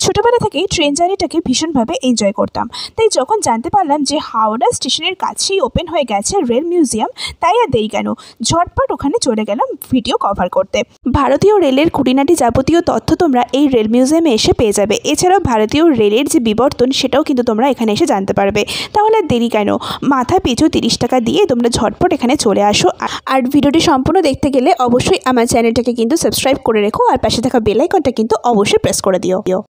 ছোটোবেলা থেকেই ট্রেন জার্নিটাকে ভীষণভাবে এনজয় করতাম। তাই যখন জানতে পারলাম যে হাওড়া স্টেশনের কাছেই ওপেন হয়ে গেছে রেল মিউজিয়াম, তাই আর দেরি কেন, ঝটপট ওখানে চলে গেলাম ভিডিও কভার করতে। ভারতীয় রেলের খুঁটিনাটি যাবতীয় তথ্য তোমরা এই রেল মিউজিয়ামে এসে পেয়ে যাবে। এছাড়াও ভারতীয় রেলের যে বিবর্তন সেটাও কিন্তু তোমরা এখানে এসে জানতে পারবে। তাহলে দেরি কেন, মাথা পিছু 30 টাকা দিয়ে তোমরা ঝটপট এখানে চলে আসো। আর ভিডিওটি সম্পূর্ণ দেখতে গেলে অবশ্যই আমার চ্যানেলটাকে কিন্তু সাবস্ক্রাইব করে রেখো, আর পাশে থাকা বেল আইকনটা কিন্তু অবশ্যই প্রেস করে দিও।